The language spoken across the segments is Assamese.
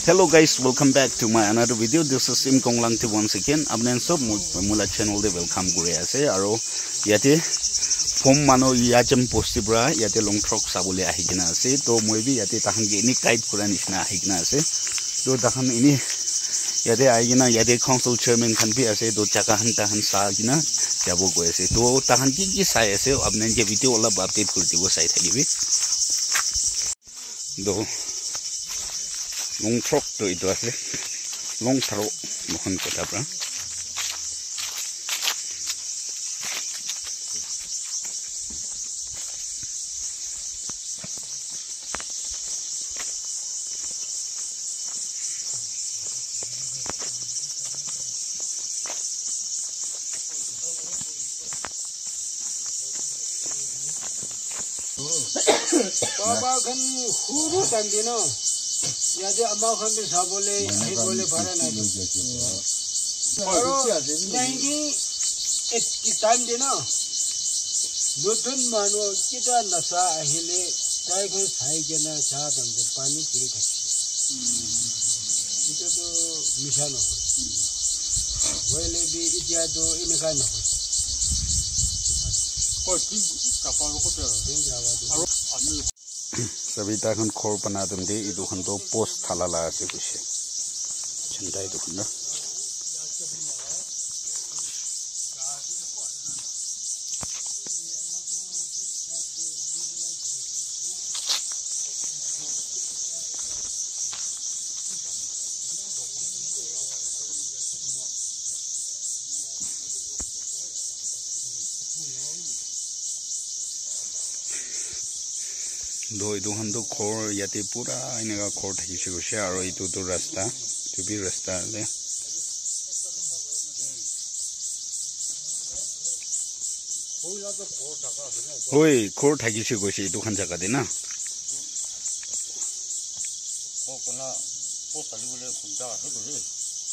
Hello guys, welcome back to my another video. This is Sim Konglangti once again. Abnen sob mula channel de welcome kuri ase aro yate form mano yajam posti bra yate long truck sabule ahigina ase to moi bi yate tahan ge ni guide kura nishna ahigina ase to tahan ini yate ahigina yate council chairman khan bi ase to jaka han tahan sa gina jabo ko ase to tahan ki sai ase abnen je video ola update kuri dibo sai thagibi do long truck to itu asli long tharo mohon kota bra Baba kan huru tandino yade amma khan bi sabole he bole phara na do naingi et kitan dina dotun mano kita nasa ahile tai ko sai gena cha dam de pani kiri thak ito to mishano wele bi idia do inaka na ko tin kapalo ko te aro ami sabita khan khor bana dum de idu khan to post thala la ase kushe chandai du khan do idu han do khor yate pura inega khor thaki chigo she aro itu to rasta to bi rasta le hoi khor thaki chigo she itu khan jaga de na ko kona ko tali bole khunja he do he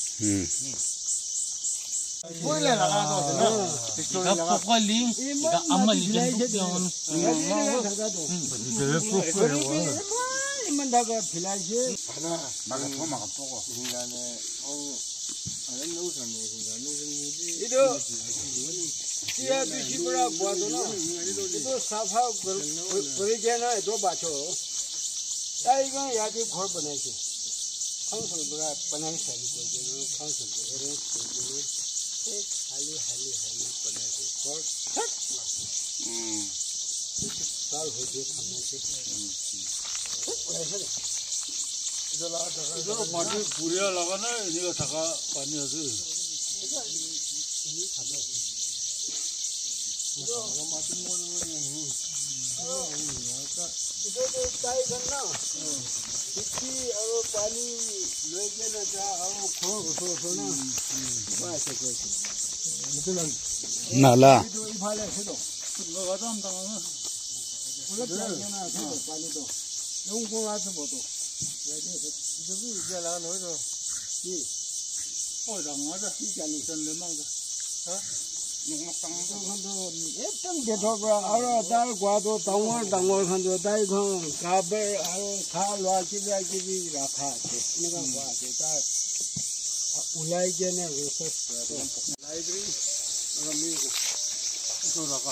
Boleh lah kalau tu na. Kalau kali, kita amal ikan tu yang Iman dah ke filai je. Mana? naga thoma ka poko Hingane, ada nusan ni hingane nusan ni. Itu, dia bisi berak buat tu na. Itu safa berijana itu baca. Tapi kan ya tu khor banai je. Council berak banai sekali ko je. Council arrange ko je. Hali banai je. Khor tak. साल हो गए खाने से इधर पानी पूरा लगा ना इधर थका पानी है इधर तो टाई करना किसी और पानी लेके ना जा और खो ना बस कोई nala तो इफाले से तो नगाता हम तमाम उलट जाएगा ना पानी तो लोगों को आते बोतो इधर भी इधर लगा लो तो ये और रंगा जा ये क्या निकल ले मांगा हाँ नगाता हम तो एकदम देखो बड़ा और दाल गुआदो टांगों खंडो दाल खां काबर और खा लोआ की भी रखा है निका गुआदो दाल उलाई के ने रिसर्च लाइब्रेरी और मिल तो रखा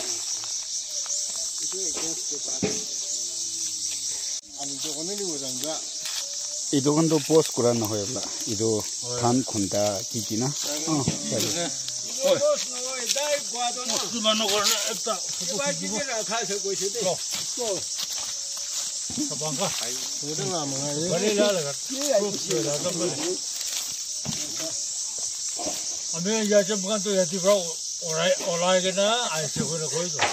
itu against the body. आनी तो कोने नहीं हो जाएगा idu khan to post kura na hoy la idu than khunda ki na Dos no hoy dai guado no. सुनानो करना एकता Baji ni rakha se koi se de. To. सबंगा Udah nggak mengalir. बड़े ला लगा Iya itu. हमें यहाँ जब कहाँ तो याती ब्राउ ओराई के ना ऐसे कोई कोई तो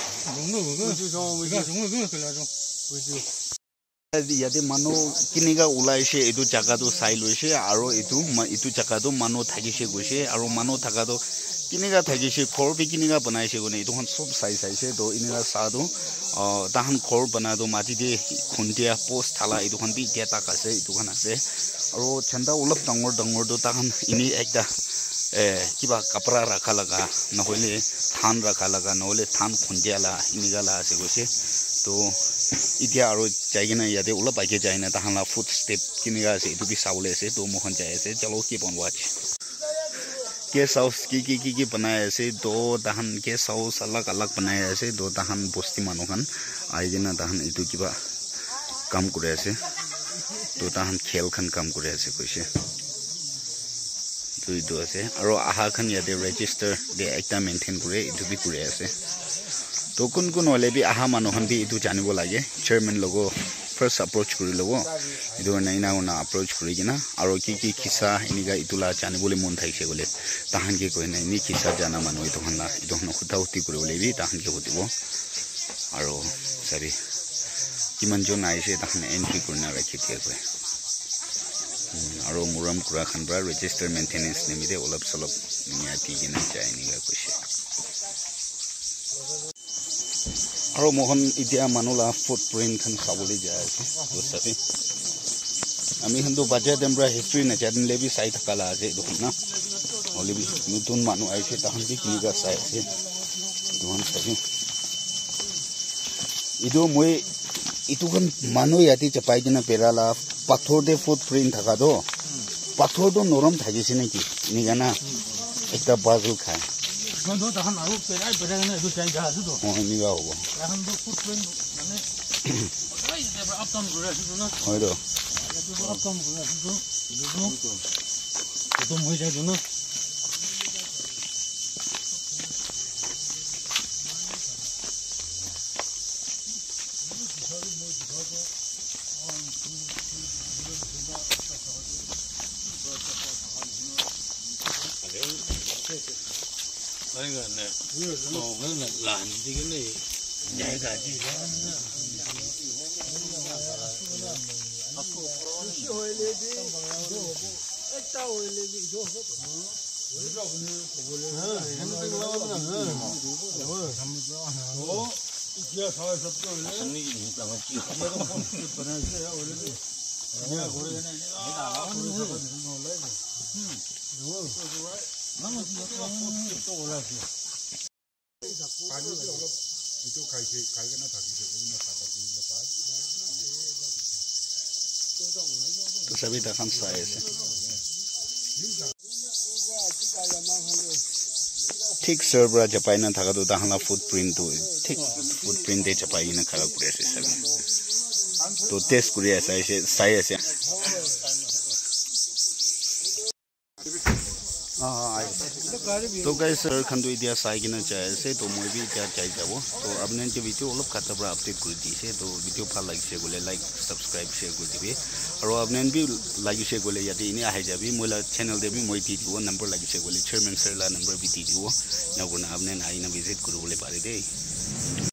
yate mano kiniga ulaise etu jaga to sai loise aro itu jaga to mano thagise goise aro mano thaga to kiniga thagise khor bi kiniga banaise gone etu han sob sai se do inega sa do tahan khor bana do mati de khundia post thala etu khan bi dia tak ase etu khan ase aro chanda ulap dangor do tahan ini ekta kiba kapra rakha laga na hoile than rakha laga na hole than khundia la iniga la ase goise তো ইতিয়া আৰু যাই কিনে ইয়াতে অলপ আগে যায় না তাহালা ফুড ষ্টেপ কিনিগা আছে এইটো বি চাবলৈ আছে তো মোহন যাই আছে চলো keep on watch guest house की बनाए ऐसे दो दहन गेस्ट हाउस अलग अलग बनाए ऐसे दो दहन बस्ती मानुखान आई ना दहन इतु किबा काम करे ऐसे दो दहन खेल खान काम करे ऐसे कैसे तो इतु ऐसे और आहा खान यादे रजिस्टर दे एकटा मेंटेन करे इतु भी करे ऐसे तो कुन वाले भी आहा मानुखान भी इतु जानिबो लागे चेयरमैन लोगो first approach kuri logo idu naina ona approach kuri gina aro ki kisa iniga itula chani bole mon thaise gole tahan ke koi nai ni kisa jana manu itu hanna idu hno khuta uti kuri bole bi tahan ke hotibo aro sabi kiman jon aise tahan entry kurna rakhi tie koi aro muram kura khan bra register maintenance nimide olap solop niya ti gina chai niga koise আৰু মোহন ইতিয়া মানুলা ফুটপ্ৰিন্ট খান খাবলৈ যায় আছে বুঝছাবি আমি কিন্তু বাজে দেমৰা হিষ্ট্ৰী না জানিন লেবি চাই থাকালা আছে দেখুন না হলিবি নতুন মানুহ আইছে তাহন কি কিনিগা চাই আছে দেখুন চাবি ইদো মই ইতুখন মানুহ ইয়াতে চাপাই কিনা পেৰালা পাথৰ দে ফুটপ্ৰিন্ট থাকা দো পাথৰটো নৰম থাকিছে নেকি নিগানা একটা বাজুল খায় Kalau tahan aku perai ni itu cai dah tu. Oh ini kau apa? Tahan tu footprint mana? Ay, dia uptom gula tu na. Oh itu. Itu uptom gula tu. Itu mui jai tu na. Cái này nó làm gì cái này dài cả gì đó तो सभी तक हम साए से ठीक सर्वरा चपाई ना था तो ताहला फुटप्रिंट तो ठीक फुटप्रिंट दे चपाई ना खराब करे से सभी तो टेस्ट करे ऐसा ऐसे साए ऐसे तो गाइस सर खंडो इतिया साई किना चाहे से तो moi भी इतिया चाहे जाबो तो आपने जो वीडियो অলপ খাতাবরা আপডেট কৰি দিছে তো ভিডিও ভাল লাগিছে গলে লাইক সাবস্ক্রাইব শেয়ার কৰি দিবি আৰু আপনি भी লাগিছে গলে ইয়াতে ইনি আহে যাবি মোলা চ্যানেল দেবি মই দি দিব নম্বৰ লাগিছে গলে চেয়ারম্যান सरला নম্বৰ भी দি দিব নগনা আপনি আইনা ভিজিট কৰিবলৈ পাৰে দেই